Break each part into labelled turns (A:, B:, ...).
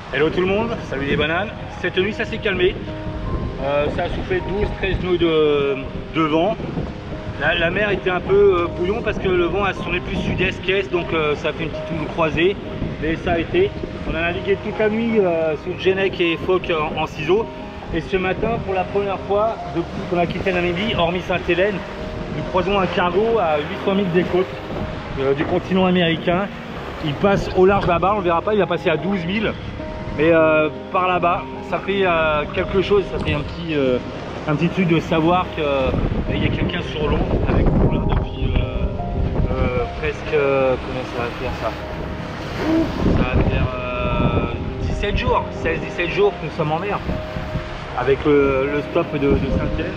A: Hello tout le monde, salut les bananes. Cette nuit ça s'est calmé. Ça a soufflé 12-13 nœuds de vent. La mer était un peu bouillon parce que le vent a tourné plus sud-est qu'est, donc ça a fait une petite houle croisée. Mais ça a été. On a navigué toute la nuit sur Genek et Phoque en ciseaux. Et ce matin, pour la première fois depuis qu'on a quitté Namibie, hormis Sainte-Hélène, nous croisons un cargo à 800 000 des côtes du continent américain. Il passe au large là-bas, on ne le verra pas, il va passer à 12 000. Mais par là-bas, ça fait quelque chose, ça fait un petit truc de savoir qu'il y a quelqu'un sur l'eau avec nous là depuis presque, combien ça va faire ça? Ça va faire 17 jours, 16-17 jours que nous sommes en mer, avec le stop de Sainte-Hélène.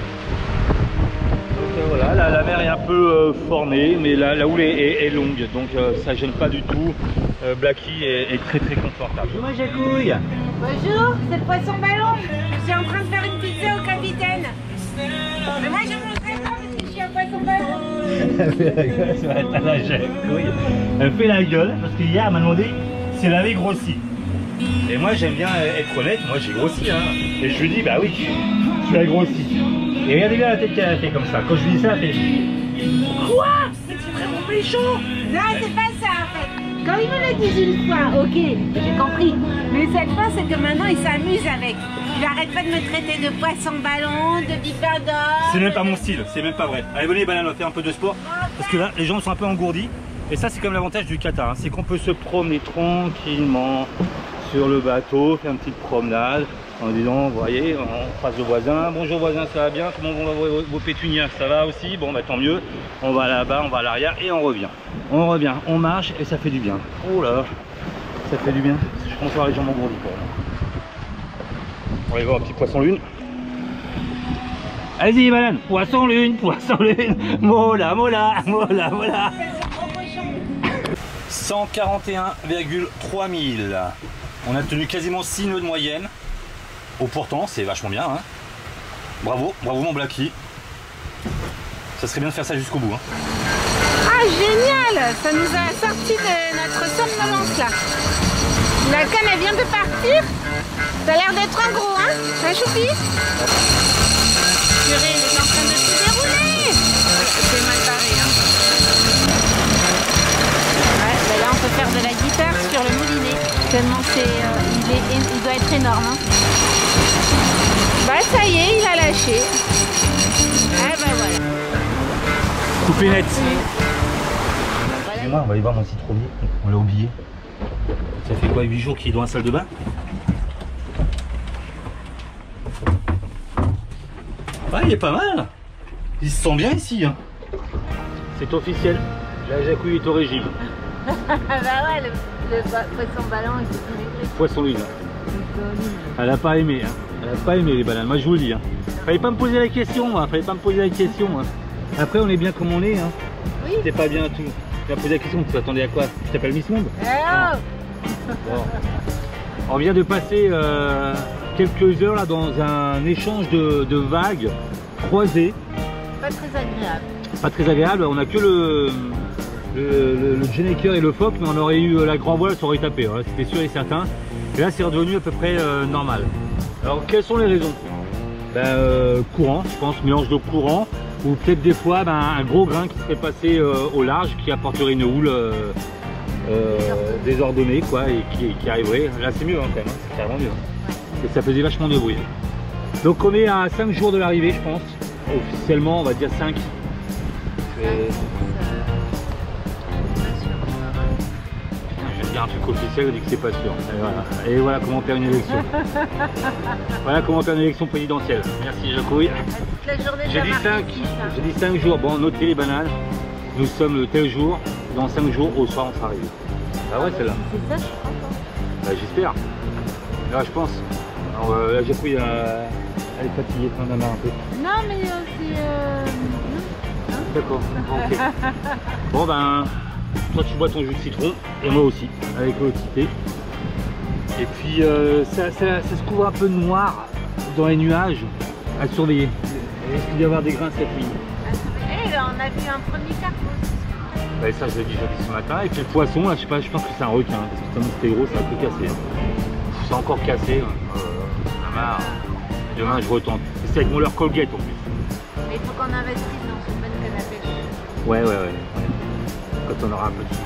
A: Donc voilà, la mer est un peu formée, mais la houle est longue, donc ça gêne pas du tout. Blacky est très confortable. Bonjour ma jacouille.
B: Bonjour, c'est le poisson ballon. Je suis en train de faire une pizza au capitaine. Mais moi je ne mangerai pas parce que je suis un poisson ballon.
A: Elle fait la gueule sur la jacouille. Elle fait la gueule parce qu'hier elle m'a demandé si elle avait grossi. Et moi j'aime bien être honnête, moi j'ai grossi hein. Et je lui dis bah oui, tu as grossi. Et regardez bien la tête qu'elle a fait comme ça. Quand je lui dis ça, elle fait quoi? C'est vraiment méchant.
B: Non, c'est pas ça en fait. Quand il me l'a dit une fois, ok, j'ai compris. Mais cette fois, c'est que maintenant, il s'amuse avec. Il arrête pas de me traiter de poisson ballon, de vipère d'or.
A: C'est même pas mon style, c'est même pas vrai. Allez, venez les bananes, on va faire un peu de sport. Parce que là, les gens sont un peu engourdis. Et ça, c'est comme l'avantage du Qatar, hein. C'est qu'on peut se promener tranquillement sur le bateau, faire une petite promenade. En disant, vous voyez, on croise le voisin. Bonjour voisin, ça va bien? Comment vont vos pétunias? Ça va aussi? Bon, bah tant mieux. On va là-bas, on va à l'arrière et on revient. On revient, on marche et ça fait du bien. Oh là, ça fait du bien. Je pense avoir les jambes engourdies quand même. On va aller voir un petit poisson lune. Allez-y les bananes, poisson lune, mola, mola, mola, mola. 141,3 000. On a tenu quasiment 6 nœuds de moyenne. Au pourtant, c'est vachement bien. Hein. Bravo, bravo mon Blacky. Ça serait bien de faire ça jusqu'au bout. Hein.
B: Ah génial, ça nous a sorti de notre somnolence là. La canne elle vient de partir. Ça a l'air d'être un gros, hein? Ça choupi. Purée, il est en train de se dérouler. C'est mal barré, hein. Ouais, ben là on peut faire de la guitare sur le moulinet. Tellement il doit être énorme, hein. Bah ça y est, il a lâché. Ah bah voilà.
A: Coupé net. Excusez-moi, on va aller voir mon citronnier. On l'a oublié. Ça fait quoi, 8 jours qu'il est dans la salle de bain? Ouais, il est pas mal. Il se sent bien ici. Hein. C'est officiel. La jacouille est au régime.
B: Bah ouais, le poisson ballon il s'est maigri.
A: Poisson lune. Elle a pas aimé. Hein. Elle a pas aimé les bananes. Moi je vous le dis. Hein. Fallait pas me poser la question. Hein. Fallait pas me poser la question. Hein. Après on est bien comme on est. Hein. Oui. T'es pas bien tout. Tu vas poser la question. Tu t'attendais à quoi? Tu t'appelles Miss Monde? Bon. On vient de passer quelques heures là dans un échange de vagues croisées.
B: Pas très agréable.
A: Pas très agréable. On a que le Geneker et le Phoque, mais on aurait eu la grand voile, ça aurait tapé. Hein. C'était sûr et certain. Et là c'est redevenu à peu près normal. Alors quelles sont les raisons? Courant, je pense, mélange de courant, ou peut-être des fois un gros grain qui serait passé au large, qui apporterait une houle désordonnée quoi, et qui arriverait. Là c'est mieux hein, quand même, c'est carrément mieux. Et ça faisait vachement de bruit. Donc on est à 5 jours de l'arrivée je pense. Officiellement on va dire 5. Je vais dire un truc officiel, je dis que c'est pas sûr. Et voilà comment faire une élection. Voilà comment faire une élection présidentielle. Merci Jacouille. J'ai dit 5 jours. Bon, notez les bananes. Nous sommes le tel jour. Dans 5 jours au soir on sera arrivé. Ah ouais celle-là.
B: C'est ça je crois.
A: Bah, j'espère. Là je pense. Alors la Jacouille elle est fatiguée, on en a un peu.
B: Non mais c'est...
A: D'accord. Okay. Bon ben, toi tu bois ton jus de citron et moi aussi, avec le petit thé. Et puis ça se couvre un peu de noir dans les nuages à surveiller. Il risque d'y avoir des grains cette nuit.
B: Et là on a vu un premier carreau.
A: Ça je l'ai dit ce matin. Et puis le poisson, là, je sais pas, je pense que c'est un requin. Parce que tellement c'était gros, ça a un peu cassé. c'est encore cassé. Demain, je retente. C'est avec mon leur Colgate en plus.
B: Mais il faut qu'on investisse dans ce bonne canne à pêche.
A: Ouais. Quand on aura un petit.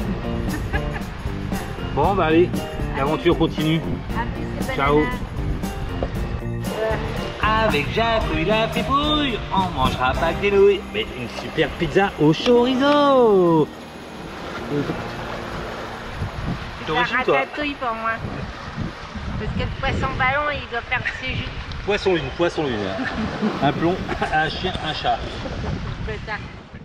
A: Bon, bah allez, l'aventure continue.
B: À plus, les
A: Ciao.
B: bananes.
A: Avec Jacques, il a fait bouille, on mangera pas que des nouilles, mais une super pizza au chorizo.
B: La ratatouille pour moi. Parce que le poisson ballon, il doit perdre ses jus.
A: Poisson lune. Un plomb, un chien, un chat.
B: Plus tard.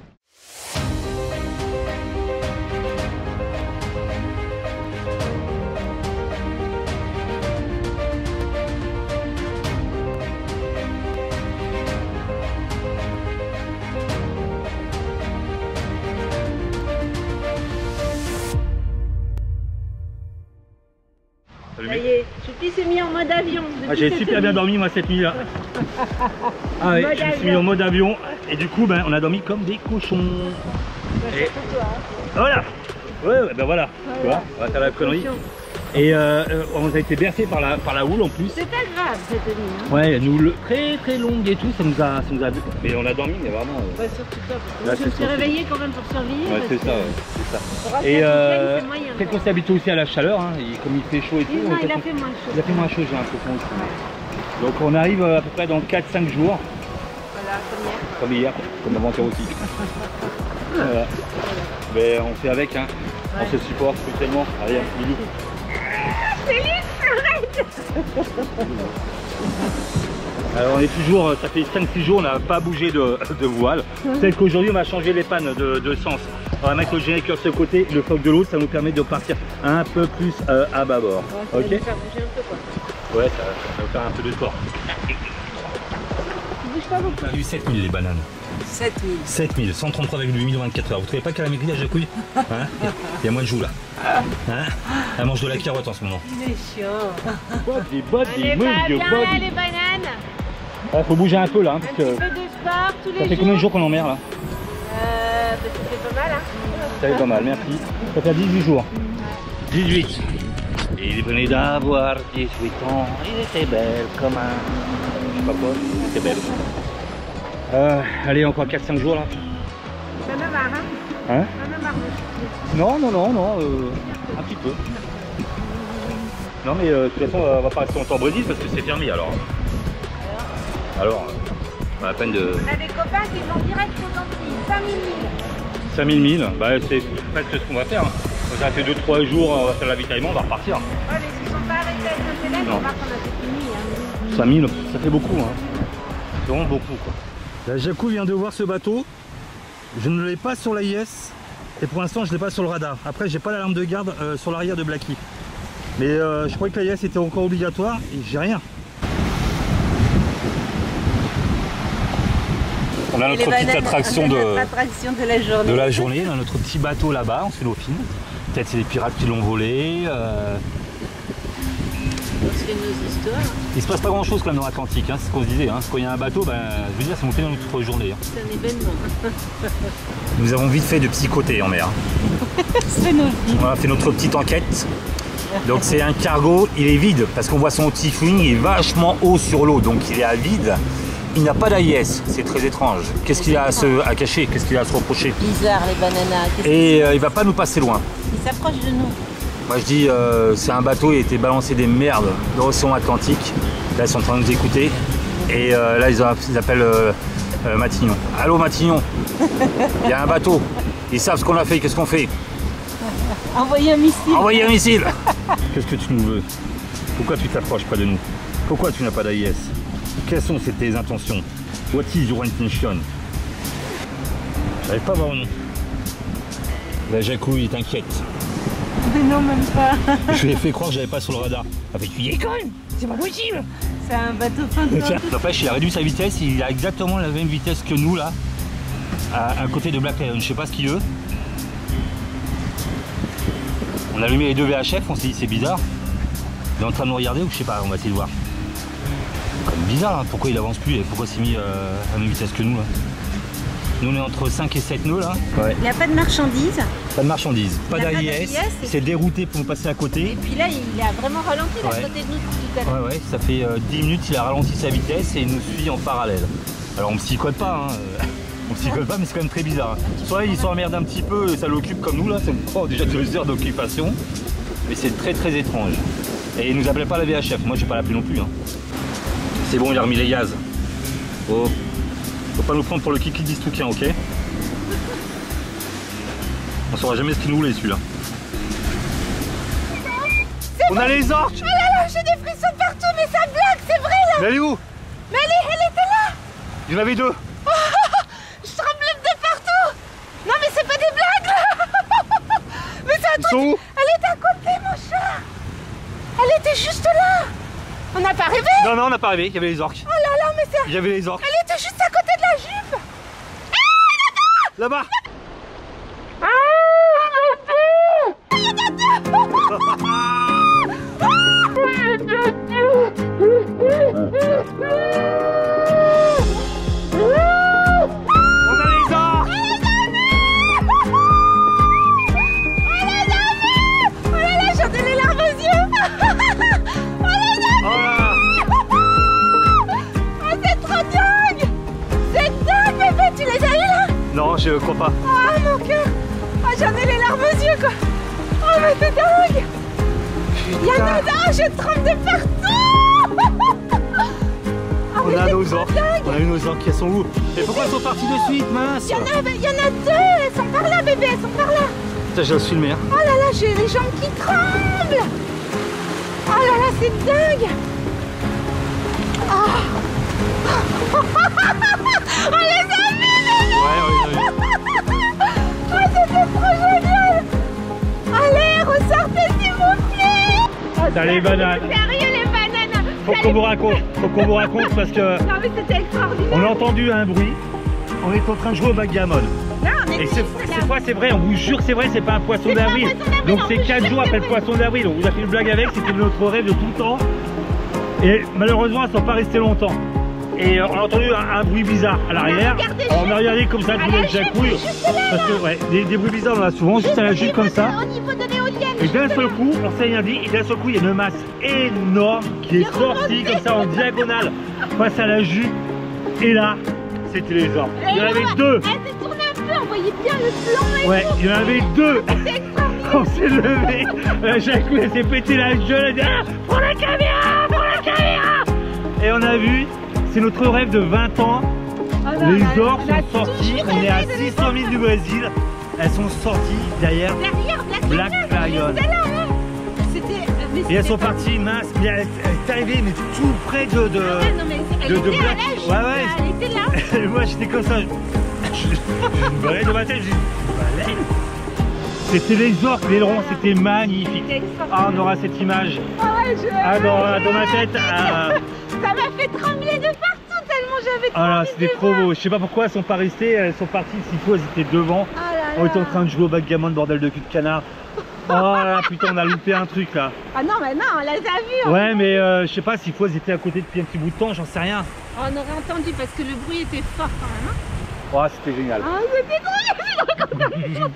B: Ça y est, Choupi s'est mis en mode avion.
A: J'ai super bien dormi moi cette nuit-là. Ah ouais, je me suis mis en mode avion et du coup ben, on a dormi comme des cochons. Et... Voilà. Ouais, ben voilà. Tu vois, on va faire la connerie. Et on a été bercé par la houle en plus.
B: C'est agréable cette nuit. Hein.
A: Ouais, une houle très longue et tout, ça nous a mais on a dormi mais vraiment.
B: Ouais, surtout ça, parce que je me suis réveillée quand même pour survivre.
A: Ouais, c'est ça, ouais, c'est ça. Et peut-être qu'on s'est habitué aussi à la chaleur, hein, et comme il fait chaud et tout.
B: Non, il a fait moins chaud.
A: Il a fait moins chaud, j'ai l'impression aussi. Ouais. Donc on arrive à peu près dans 4-5 jours.
B: Voilà,
A: comme hier, comme avant-hier aussi. Voilà. Mais on fait avec, hein. Ouais. On se supporte spécialement. Allez, bisous. Alors on est toujours, ça fait 5-6 jours, on n'a pas bougé de voile. Peut-être qu'aujourd'hui on va changer les pannes de sens. On va mettre le générateur de ce côté, le foc de l'autre, ça nous permet de partir un peu plus à bâbord.
B: Ouais,
A: ok.
B: Ça va nous faire bouger un peu quoi.
A: Ouais, ça va nous faire un peu de sport.
B: Tu bouges pas beaucoup.
A: On a eu 7000 les bananes.
B: 7000.
A: 7000, 133,8 en 24 heures. Vous trouvez pas qu'elle a maigri la jacouille, hein? Il y a moins de joues là. Hein? Elle mange de la carotte en ce moment.
B: Il est chiant.
A: Body,
B: Allez, va bien là, les bananes.
A: Il faut bouger un peu là. Hein,
B: un
A: parce
B: petit
A: que
B: peu de sport tous les jours.
A: ça fait combien de jours qu'on est en mer là?
B: Ça fait pas mal hein.
A: Ça fait pas mal, merci. Ça fait 18 jours. 18. Et il venait d'avoir 18 ans. Il était belle comme un... Je sais pas quoi, il était belle. Allez, encore 4-5 jours là.
B: Ça me marre hein.
A: Hein?
B: Ça me marre.
A: Non, un petit peu. Non mais de toute façon on va pas rester longtemps au Brésil parce que c'est fermé alors. Alors, pas la peine de...
B: On a des copains qui vont direct aux Antilles, 5000 milles.
A: 5000 milles, bah c'est presque ce qu'on va faire. Hein. Ça fait 2-3 jours, on va faire l'avitaillement, on va repartir.
B: Ouais mais ils ne sont pas arrêtés avec un élève, on va qu'on a fait fini. Hein.
A: 5000, ça fait beaucoup. Hein. C'est vraiment beaucoup quoi. La Jacou vient de voir ce bateau. Je ne l'ai pas sur l'AIS et pour l'instant je ne l'ai pas sur le radar. Après j'ai pas l'alarme de garde sur l'arrière de Blacky. Mais je croyais que l'AIS était encore obligatoire et j'ai rien. On a notre petite attraction de la journée. On a notre petit bateau là-bas, on se fait nos films. Peut-être c'est les pirates qui l'ont volé.
B: On se fait nos histoires.
A: Il se passe pas grand chose quand même dans l'Atlantique, hein, c'est ce qu'on se disait. Hein. Quand il y a un bateau, ben, je veux dire, ça nous fait notre journée. Hein.
B: C'est un événement.
A: Nous avons vite fait de petits côtés en mer.
B: C'est nos vies.
A: On a fait notre petite enquête. Donc c'est un cargo, il est vide parce qu'on voit son petit fouine, il est vachement haut sur l'eau, donc il est à vide. Il n'a pas d'AIS, c'est très étrange. Qu'est-ce qu'il a à cacher? Qu'est-ce qu'il a à se reprocher?
B: Bizarre les bananas.
A: Et il va pas nous passer loin.
B: Il s'approche de nous.
A: Moi je dis, c'est un bateau, il a été balancé des merdes dans l'océan Atlantique. Là ils sont en train de nous écouter. Et là ils appellent Matignon. Allô Matignon, il y a un bateau. Ils savent ce qu'on a fait, qu'est-ce qu'on fait?
B: Envoyer un missile.
A: Envoyer un missile. Qu'est-ce que tu nous veux? Pourquoi tu t'approches pas de nous? Pourquoi tu n'as pas d'AIS? Quelles sont tes intentions? What is your intention? J'arrive pas à voir nom. La Jacouille est inquiète.
B: Mais non, même pas.
A: Je lui ai fait croire que j'avais pas sur le radar. Elle fait, tu déconnes, c'est pas possible.
B: C'est un bateau fin de
A: N'empêche, il a réduit sa vitesse, il a exactement la même vitesse que nous là, à côté de Black Lion. Je sais pas ce qu'il veut. On a allumé les deux VHF, on s'est dit c'est bizarre. Il est en train de nous regarder ou je sais pas, on va essayer de voir. C'est quand même bizarre, hein. Pourquoi il avance plus et pourquoi il s'est mis à la même vitesse que nous là. Nous on est entre 5 et 7 nœuds là. Ouais.
B: Il n'y a pas de marchandises.
A: Pas de marchandises, pas d'AIS. C'est dérouté pour nous passer à côté.
B: Et puis là, il a vraiment ralenti à côté de nous tout à l'heure.
A: Ouais, ça fait 10 minutes, il a ralenti sa vitesse et il nous suit en parallèle. Alors on ne s'y code pas, hein. On s'y code pas, mais c'est quand même très bizarre. Soit ils s'emmerdent un petit peu et ça l'occupe comme nous là, c'est déjà 2 heures d'occupation. Mais c'est très très étrange. Et il nous appelait pas la VHF, moi j'ai pas l'appelé non plus. Hein. C'est bon, il a remis les gaz. Oh. Faut pas nous prendre pour le kiki d'Istouquin, ok? On saura jamais ce qu'il nous voulait celui-là. On a les orques!
B: Oh là là, j'ai des frissons partout, mais ça blague, c'est vrai là!
A: Mais elle est où?
B: Mais elle était là!
A: Il y en avait 2!
B: Je tremble de partout! Non mais c'est pas des blagues là! Mais c'est un truc!
A: Ils sont où?
B: Elle était à côté mon chat! Elle était juste là! On n'a pas rêvé?
A: Non, non, on n'a pas rêvé, il y avait les orques.
B: Oh là là, mais c'est...
A: Il y avait les orques.
B: Elle était juste à côté de la jupe! Ah,
A: là-bas!
B: Ah,
A: on a les orques!
B: oh là là, j'en ai les larmes aux yeux!
A: Oh là!
B: Oh, c'est trop dingue! C'est dingue, bébé, tu les as eu là?
A: Non, je crois pas.
B: Oh mon cœur! Oh, j'en ai les larmes aux yeux quoi! Oh mais c'est dingue! Il y en a là, je tremble de partout! Oh,
A: On a nos orques. On a eu nos orques, elles sont où? Et pourquoi elles sont parties de suite, mince?
B: Il y en a 2, elles sont par là bébé, elles sont par là!
A: Putain, je vais se filmer. Hein.
B: Oh là là, j'ai les jambes qui tremblent! Oh là là, c'est dingue! Oh, on les a vus, bébé!
A: Ouais, on les a vus.
B: Oh, c'était trop génial! Allez, ressortez s'il vous plaît! Oh,
A: t'as les bananes!
B: Sérieux, les bananes!
A: Faut qu'on vous raconte parce que...
B: Non mais c'était extraordinaire!
A: On a entendu un bruit. On est en train de jouer au backgammon.
B: Non, mais
A: et cette fois c'est vrai, on vous jure c'est vrai, c'est pas un poisson d'avril. Donc c'est 4 jours après le poisson d'avril. On vous a fait une blague avec, c'était notre rêve de tout le temps. Et malheureusement elles sont pas restées longtemps. Et on a entendu un bruit bizarre à l'arrière. On a regardé comme ça, le jacouille. Parce que ouais, des bruits bizarres on en a souvent, juste à la jupe comme ça. Et d'un seul coup, on s'est rien dit, et d'un seul coup il y a une masse énorme qui est sortie comme ça en diagonale face à la jupe. Et là, c'était les orques. Il y en avait 2.
B: Elle s'est tournée un peu, on voyait bien le plan.
A: Ouais, il y en avait 2. On s'est levé, la jacouille elle s'est pété la gueule, elle a dit ah, prends la caméra, prends la caméra. Et on a vu, c'est notre rêve de 20 ans. Les orques sont sortis, on est à 600 000 du Brésil. Elles sont sorties derrière Black Lion. Et elles sont parties minces, mais elle est arrivée mais tout près de Black. Ouais ouais.
B: Elle était là.
A: Et moi j'étais comme ça. Je me balais de ma tête, j'ai dit c'était les orques, l'aileron, c'était magnifique. Ah, on aura cette image. Ah, dans ma tête.
B: Ça m'a fait trembler de partout tellement j'avais.
A: Ah là, c'était trop beau. Je sais pas pourquoi elles sont pas restées, elles sont parties. S'il faut, elles étaient devant. On était en train de jouer au backgammon, bordel de cul de canard. Oh là putain, on a loupé un truc là.
B: Ah non, mais non, on les a vus.
A: Ouais, mais je sais pas s'il faut, elles étaient à côté depuis un petit bout de temps, j'en sais rien.
B: On aurait entendu parce que le bruit était fort quand même. Hein.
A: Oh, c'était génial.
B: Ah, c'était trop.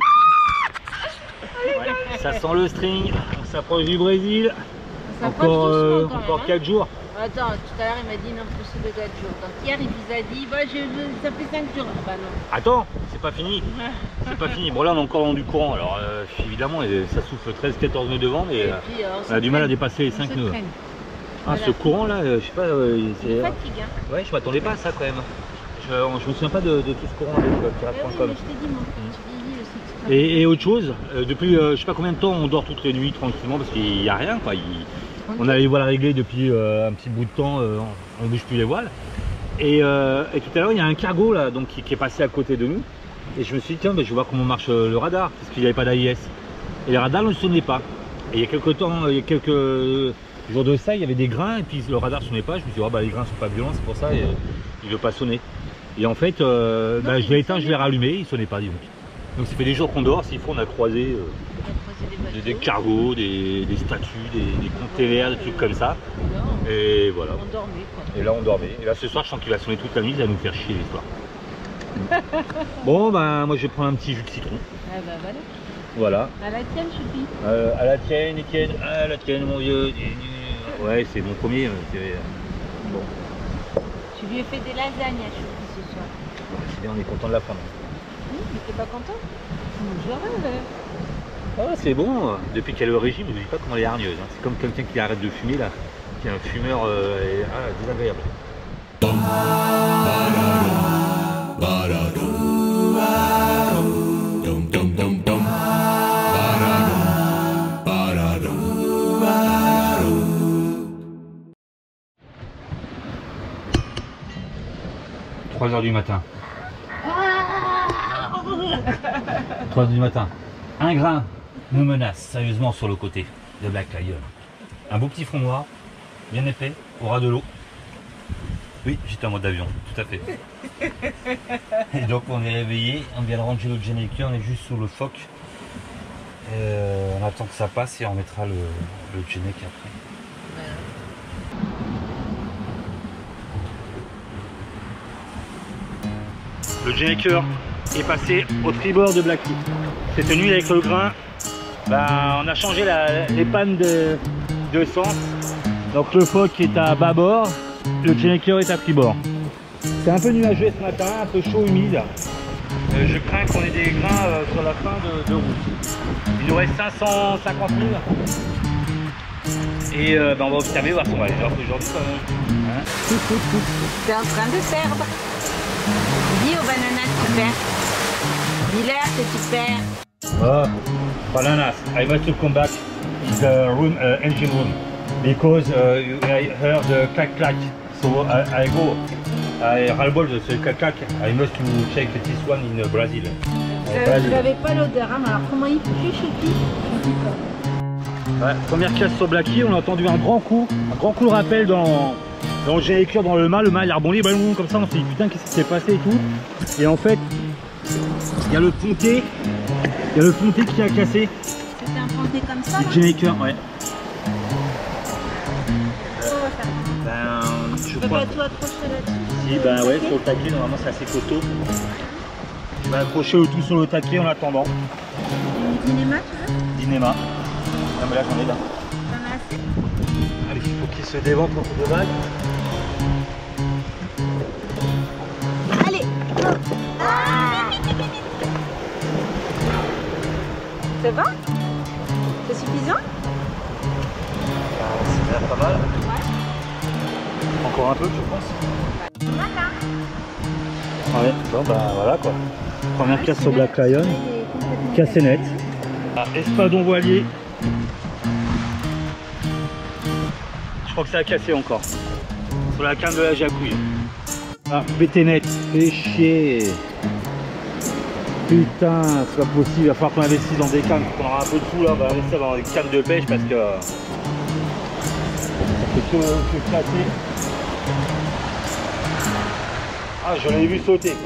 A: Ça sent le string, on s'approche du Brésil. Encore 4 jours.
B: Attends, tout à l'heure il m'a dit non plus de 4 jours. Donc hier il vous a dit bah, ça fait 5 jours. Bah non.
A: Attends, c'est pas fini. C'est pas fini. Bon là on est encore dans du courant. Alors évidemment ça souffle 13-14 nœuds de vent mais on a du mal à dépasser les 5 nœuds. Ah ce courant là, je sais pas.
B: C'est fatigue. Hein.
A: Ouais, je m'attendais pas à ça quand même. Je me souviens pas de tout ce courant avec Pirate.com.
B: Je t'ai dit moi.
A: Et autre chose, depuis je sais pas combien de temps on dort toutes les nuits tranquillement parce qu'il n'y a rien quoi. On a les voiles réglées depuis un petit bout de temps, on bouge plus les voiles. Et tout à l'heure il y a un cargo là donc, qui est passé à côté de nous. Et je me suis dit tiens je vais voir comment marche le radar parce qu'il n'y avait pas d'AIS. Et le radar ne sonnait pas. Et il y a quelques temps, il y a quelques jours de ça, il y avait des grains et puis le radar ne sonnait pas. Je me suis dit oh, bah, les grains sont pas violents, c'est pour ça il ne veut pas sonner. Et en fait je l'ai éteint, je l'ai rallumé, il ne sonnait pas donc. Donc ça fait des jours qu'on dort, s'il faut on a croisé des cargos, des statues, des containers, des trucs comme ça. Et voilà.
B: On dormait quoi.
A: Et là on dormait. Et là ce soir je sens qu'il va sonner toute la nuit, il va nous faire chier l'histoire. Bon, ben moi je vais prendre un petit jus de citron.
B: Ah bah voilà.
A: Voilà.
B: À la tienne, Choupi.
A: À la tienne, Etienne. À la tienne, mon vieux. Ouais, c'est mon premier. Bon.
B: Tu lui as fait des lasagnes à Choupi ce soir.
A: C'est bien, on est content de la prendre.
B: Mais t'es pas content? Je rêve.
A: Ah, c'est bon. Depuis qu'elle est au régime, je ne dis pas comment elle est hargneuse. Hein. C'est comme quelqu'un qui arrête de fumer là, qui est un fumeur désagréable. « 3 h du matin. 3 h du matin. Un grain nous menace sérieusement sur le côté de Black Lion. Un beau petit front noir, bien épais, au ras de l'eau. Oui, j'étais en mode avion, tout à fait. Et donc on est réveillé, on vient de ranger le Gennaker, on est juste sur le phoque. On attend que ça passe et on mettra le Gennaker après. Le Gennaker est passé au tribord de Blacky. Cette nuit avec le grain, on a changé les pannes de sens. Donc le phoque est à bâbord, le Gennaker est à tribord. C'est un peu nuageux ce matin, un peu chaud, humide. Je crains qu'on ait des grains sur la fin de route. Il nous reste 550 000. Et on va observer, voir si on va aller aujourd'hui quand même. Hein?
B: T'es en train de perdre. Dis aux bananas que tu perds. Dis-leur que tu perds.
A: Oh, bananas, I want to come back to the room, engine room, because I heard the clack clack. So I go. I ras-le-bol de ce clac clac. I must to check this one in Brazil.
B: Vous n'avez pas l'odeur, hein, alors comment il pue, Choupi?
A: Ouais, première casse sur Blacky, on a entendu un grand coup de rappel dans le Gennaker, dans le mât il a rebondi comme ça, on s'est dit putain qu'est-ce qui s'est passé et tout. Et en fait, il y a le ponté qui a cassé.
B: C'était un ponté comme ça?
A: Le Gennaker, ouais.
B: Je peux pas tout accrocher là-dessus?
A: Si, ouais, sur le taquet, normalement c'est assez costaud. Je vais accrocher le tout sur le taquet en attendant.
B: Dynéma, tu veux?
A: Dynéma. Non mais là j'en ai là.
B: T'en as assez?
A: Allez, il faut qu'il se déventre contre deux vagues.
B: Allez! Ah, c'est bon? C'est suffisant?
A: C'est déjà pas mal.
B: Ouais.
A: Encore un peu, je pense.
B: Voilà.
A: Ouais, bon voilà quoi. Première casse sur Black Lion. Cassé net. Espadon voilier. Je crois que ça a cassé encore. Sur la canne de la jacouille. Ah, BT net. Fais chier. Putain, c'est pas possible. Il va falloir qu'on investisse dans des cannes. Quand on aura un peu de sous là, on va investir dans des cannes de pêche parce que ça fait que casser. Ah, j'en ai vu sauter quoi.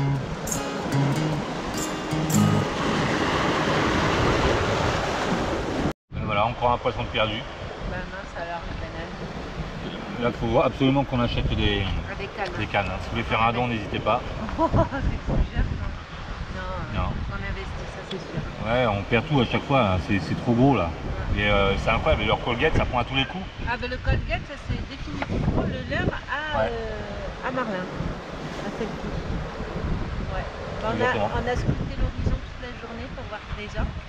A: Voilà, encore un poisson de perdu.
B: Bah mince alors,
A: Là, il faut absolument qu'on achète des
B: cannes.
A: Hein. Si vous voulez faire un don, n'hésitez pas.
B: Oh, c'est trop cher ça. Non,
A: Non.
B: on investit, ça c'est sûr.
A: Ouais, on perd tout à chaque fois, hein. C'est trop gros là. Et c'est incroyable, et leur Colgate, ça prend à tous les coups.
B: Ah bah le Colgate, ça c'est définitivement le leur à Marlin, à celle-ci. Ouais. On a scruté l'horizon toute la journée pour voir des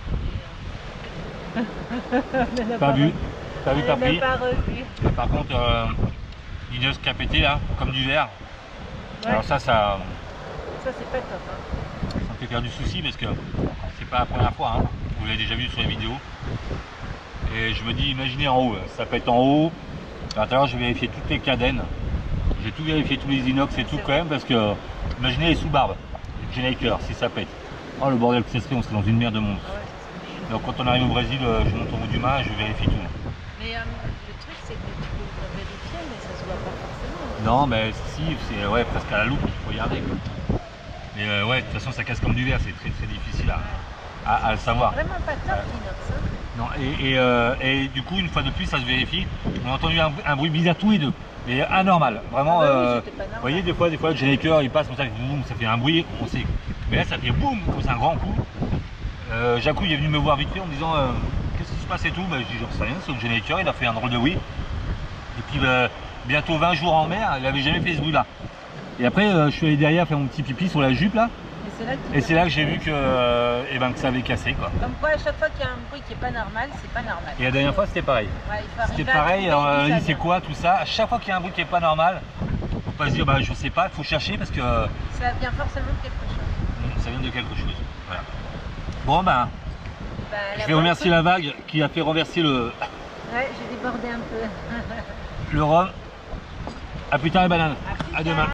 B: orques.
A: Pas vu, pas pris.
B: Pas revu.
A: Et par contre, Ineos qui a pété là, comme du verre. Ouais. Alors ça c'est pas
B: top. Hein.
A: Ça me fait faire du souci parce que c'est pas la première fois, hein. Vous l'avez déjà vu sur les vidéos. Et je me dis, imaginez en haut, ça pète en haut. À l'intérieur, j'ai vérifié toutes les cadènes. J'ai tout vérifié, tous les inox et tout quand même, parce que imaginez les sous-barbes, le Gennaker, si ça pète. Oh le bordel que ce serait, on serait dans une mer de monde.
B: Ouais,
A: donc quand on arrive au Brésil, je monte au bout du mât et je vérifie tout.
B: Mais le truc c'est que tu peux vérifier, mais ça se voit pas forcément.
A: Non, mais si, c'est presque à la loupe, il faut regarder. Quoi. Mais de toute façon, ça casse comme du verre, c'est très difficile à le savoir.
B: Vraiment pas top l'inox. Hein.
A: Non, et du coup, une fois de plus, ça se vérifie. On a entendu un bruit bizarre tous les deux. Mais anormal, vraiment. Vous voyez, des fois, le générateur il passe comme ça, boum, ça fait un bruit, on sait. Mais là, ça fait boum, c'est un grand coup. Jacou, il est venu me voir vite fait en me disant qu'est-ce qui se passe et tout. Bah, je dis, j'en sais rien, c'est le générateur, il a fait un drôle de bruit. Et puis, bientôt 20 jours en mer, il n'avait jamais fait ce bruit-là. Et après, je suis allé derrière faire mon petit pipi sur la jupe là. Et c'est là que j'ai vu que, que ça avait cassé quoi.
B: Comme quoi à chaque fois qu'il y a un bruit qui est pas normal, c'est pas normal.
A: Et la dernière fois c'était pareil.
B: Ouais,
A: c'était pareil, on a dit c'est quoi tout ça. À chaque fois qu'il y a un bruit qui est pas normal, faut pas se dire bah je sais pas, il faut chercher parce que...
B: ça vient forcément de quelque chose.
A: Ça vient de quelque chose. Voilà. Bon je vais remercier la vague qui a fait renverser le...
B: Ouais, j'ai débordé un peu.
A: Le rhum. A plus tard les bananes. À demain.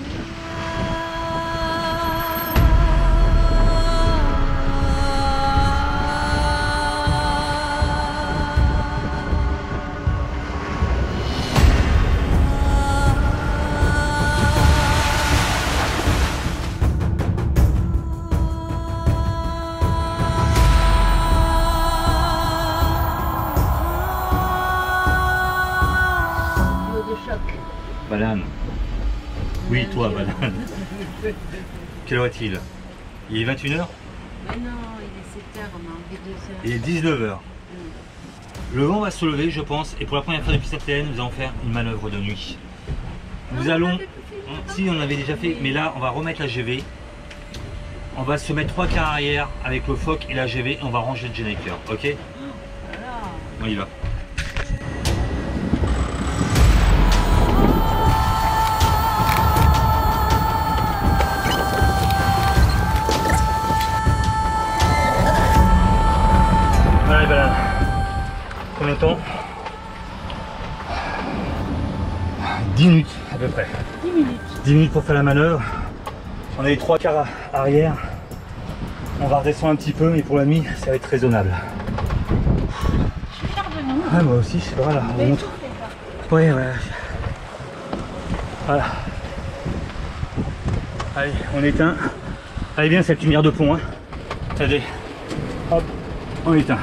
A: Banane. Oui, toi, banane. Quelle heure est-il? Il est 21h?
B: Mais non, il est 7h, on a enlevé 2 heures.
A: Il est 19h. Le vent va se lever, je pense, et pour la première fois depuis cette année, nous allons faire une manœuvre de nuit. Nous allons... Si, on avait déjà fait, mais là, on va remettre la GV. On va se mettre 3 quarts arrière avec le phoque et la GV, et on va ranger le générateur, ok? On y va. Voilà, combien de temps? 10 minutes à peu près.
B: 10 minutes.
A: 10 minutes pour faire la manœuvre. On a les 3 quarts arrière. On va redescendre un petit peu, mais pour la nuit, ça va être raisonnable.
B: Je suis fière de nous.
A: Ah, moi aussi, c'est vrai, là, on montre. Ouais. Voilà. Allez, on éteint. Allez, bien cette lumière de pont. Hein. Attendez. Hop, on éteint.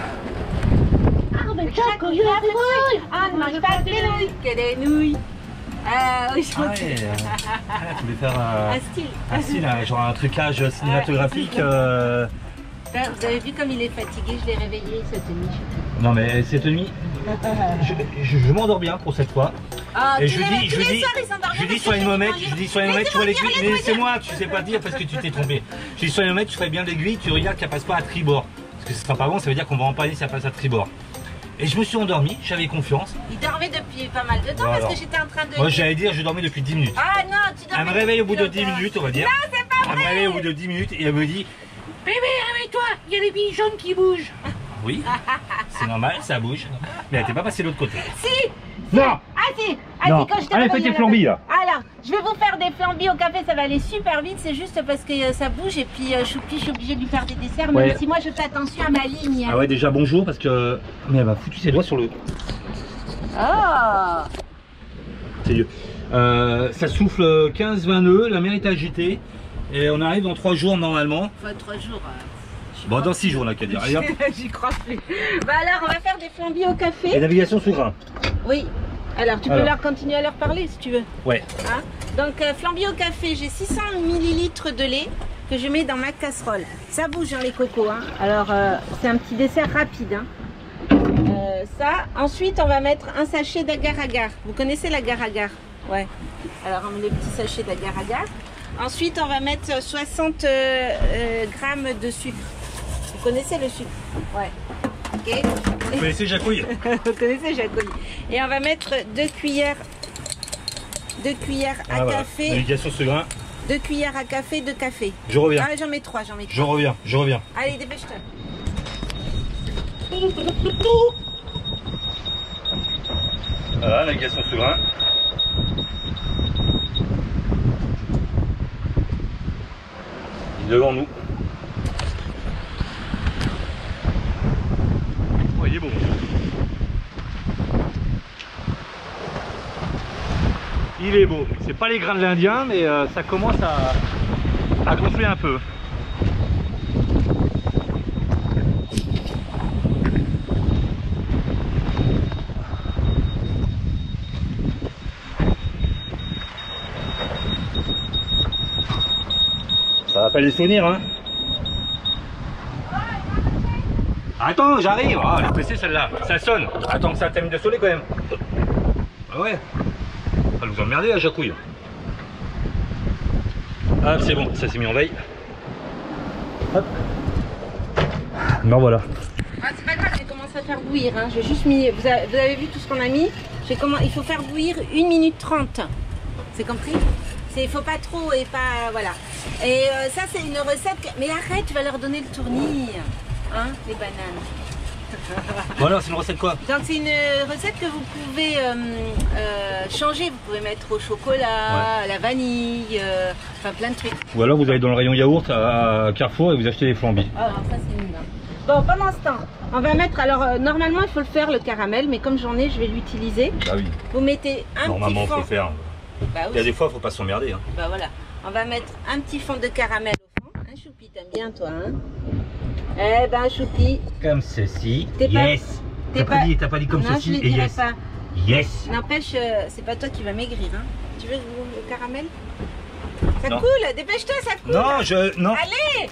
B: Ah, on ne mange pas que des nouilles. Oui,
A: tu voulais faire un style, genre un trucage cinématographique.
B: Vous avez vu comme il est fatigué, je l'ai réveillé cette nuit.
A: Non mais cette nuit, je m'endors bien pour cette fois. Et je dis sur les momètres, tu vois l'aiguille, mais c'est moi, tu sais pas dire parce que tu t'es trompé. Je dis sur les momètres, tu ferais bien l'aiguille, tu regardes qu'elle passe pas à tribord. Parce que ce sera pas bon, ça veut dire qu'on va empanner si elle passe à tribord. Et je me suis endormi, j'avais confiance.
B: Il dormait depuis pas mal de temps parce que j'étais en train de...
A: Moi j'allais dire, je dormais depuis 10 minutes.
B: Ah non, tu dormais...
A: Elle me réveille au bout de 10 minutes, on va dire.
B: Non, c'est pas vrai.
A: Elle me réveille au bout de 10 minutes et elle me dit...
B: Bébé, réveille-toi, il y a des billes jaunes qui bougent.
A: Oui, c'est normal, ça bouge. Mais elle n'était pas passée de l'autre côté.
B: Si.
A: Non.
B: Ah si.
A: Non.
B: Quand je te
A: allez, fais tes flambis là.
B: Alors, je vais vous faire des flambis au café, ça va aller super vite. C'est juste parce que ça bouge et puis Choupi, je suis obligée de lui faire des desserts. Même si moi je fais attention à ma ligne.
A: Ah ouais, déjà bonjour parce que... Mais elle m'a foutu ses doigts sur le...
B: Oh.
A: C'est Dieu. Ça souffle 15-20 nœuds, la mer est agitée. Et on arrive dans 3 jours normalement.
B: Enfin 3 jours.
A: Bon, dans 6 jours là, qu'à dire.
B: J'y crois plus. Bah alors, on va faire des flambis au café.
A: Et navigation sous grain.
B: Oui. Alors, tu peux leur continuer à leur parler si tu veux.
A: Ouais.
B: Hein? Donc, flambis au café, j'ai 600 ml de lait que je mets dans ma casserole. Ça bouge hein, les cocos. Hein. Alors, c'est un petit dessert rapide. Hein. Ça. Ensuite, on va mettre un sachet d'agar-agar. Vous connaissez l'agar-agar? Ouais. Alors, on met le petit sachet d'agar-agar. Ensuite, on va mettre 60 grammes de sucre. Vous connaissez le sucre? Ouais. Ok.
A: Vous connaissez Jacouille?
B: Vous connaissez Jacouille. Et on va mettre 2 cuillères à café.
A: Navigation sous grain.
B: 2 cuillères à café de café.
A: Je reviens.
B: Ah, j'en mets 3,
A: Je reviens.
B: Allez, dépêche-toi.
A: Voilà, navigation sous grain. Devant nous. Oh, il est beau. Il est beau. C'est pas les grains de l'Indien, mais ça commence à gonfler un peu. rappelle les souvenirs, hein. Attends, j'arrive. Ah, elle est pressée celle-là. Ça sonne. Attends que ça termine de sonner quand même. Ah ouais. Ça nous emmerder la jacouille. Ah, c'est bon, ça s'est mis en veille. Hop. Non, voilà.
B: Ah, c'est pas grave, j'ai commencé à faire bouillir. Hein. J'ai juste mis. Vous avez vu tout ce qu'on a mis. Il faut faire bouillir 1 minute 30. C'est compris? Il faut pas trop et pas. Voilà. Et ça, c'est une recette. Mais arrête, tu vas leur donner le tournis. Hein, les bananes.
A: Voilà, c'est une recette quoi?
B: Donc c'est une recette que vous pouvez changer. Vous pouvez mettre au chocolat, à la vanille, enfin plein de trucs.
A: Ou alors vous allez dans le rayon yaourt à Carrefour et vous achetez des flambis.
B: Ah, ça c'est nul. Bon, pendant ce temps, on va mettre. Alors normalement il faut le faire le caramel, mais comme j'en ai, je vais l'utiliser.
A: Bah oui.
B: Vous mettez un
A: Normalement
B: petit fond.
A: faut le faire.
B: Bah, oui.
A: Il y a des fois, faut pas s'emmerder. Hein.
B: Bah voilà. On va mettre un petit fond de caramel au fond. Hein, Choupi, t'aimes bien toi, hein? Eh ben Choupi.
A: Comme ceci.
B: Yes.
A: T'as pas dit comme
B: non,
A: ceci
B: je le
A: et
B: dirai
A: yes.
B: pas.
A: Yes.
B: N'empêche, c'est pas toi qui vas maigrir, hein? Tu veux le caramel? Ça
A: Non.
B: coule, dépêche-toi, ça coule.
A: Non, non.
B: Allez.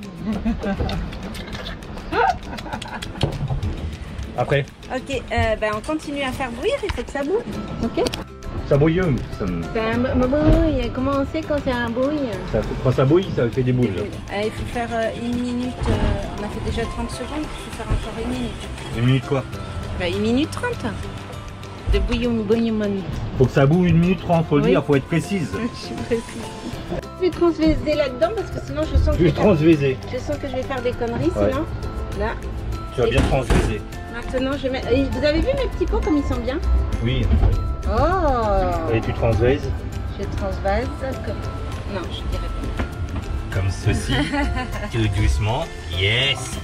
A: Après.
B: Ok, ben on continue à faire bouillir, il faut que ça bouille. Ok.
A: Ça bouille. Ça...
B: C'est un bouille. Comment on sait quand c'est un bouille?
A: Quand ça bouille, ça fait des boules.
B: Il faut faire 1 minute. On a fait déjà 30 secondes, il faut faire encore 1 minute.
A: 1 minute quoi?
B: Bah, 1 minute 30 de bouillon.
A: Faut que ça bouille 1 minute 30, faut le
B: Oui.
A: dire, faut être précise.
B: Je suis précise. Je vais transvaser là-dedans parce que sinon je sens
A: Tu
B: que
A: veux transvaser.
B: je sens que je vais faire des conneries
A: Ouais.
B: sinon. Là.
A: Tu vas bien transvaser.
B: Maintenant je mets. Vous avez vu mes petits pots comme ils sont bien?
A: Oui.
B: Oh.
A: Et tu transvases.
B: Je transvase comme. Non, je dirais pas.
A: Comme ceci. Tout doucement. Yes.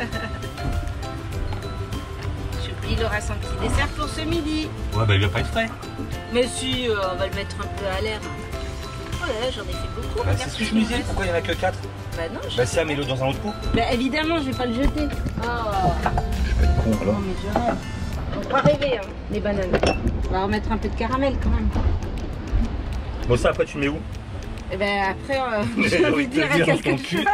B: Il aura son petit dessert pour ce midi.
A: Ouais, bah il va pas être frais.
B: Mais si, on va le mettre un peu à l'air. Oh là là, j'en ai fait beaucoup.
A: Bah,
B: regarde
A: c'est ce que je me disais, pourquoi il n'y en a que 4?
B: Bah non,
A: Bah ça, mets-le dans un autre pot.
B: bah évidemment, je vais pas le jeter. Oh,
A: Je vais être con alors.
B: non mais je rêve. On va rêver, hein, les bananes. On va remettre un peu de caramel quand même.
A: Bon ça après tu le mets où?
B: Et ben après, je
A: J'ai
B: vais
A: envie
B: vous
A: de te
B: dire à
A: dire dans
B: quelque
A: ton
B: chose.
A: cul.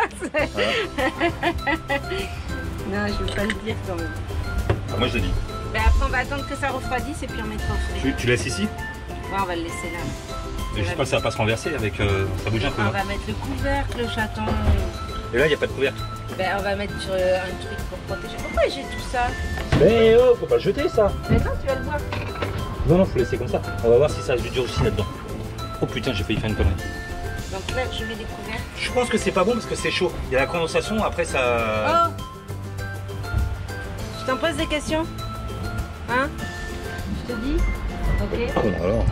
B: Non, je vais pas le dire quand même.
A: Ah, moi je le dis.
B: Ben après, on va attendre que ça refroidisse et puis on mettra au frais.
A: Tu laisses ici?
B: Ouais, on va le laisser là.
A: J'espère que ça va pas se renverser avec... ça bouge un peu.
B: On
A: Hein.
B: va mettre le couvercle, le chaton.
A: Et là il n'y a pas de couvercle.
B: Ben on va mettre sur un truc pour protéger. Pourquoi j'ai tout ça?
A: Mais oh, faut pas le jeter ça.
B: Maintenant, tu vas le voir.
A: Non, faut laisser comme ça. On va voir si ça se durcit là-dedans. Oh putain, j'ai failli faire une connerie.
B: Donc là, je mets des couvercles.
A: Je pense que c'est pas bon parce que c'est chaud. Il y a la condensation, après ça...
B: Oh! Je t'en pose des questions? Hein? Je te dis? Ok.
A: Con alors.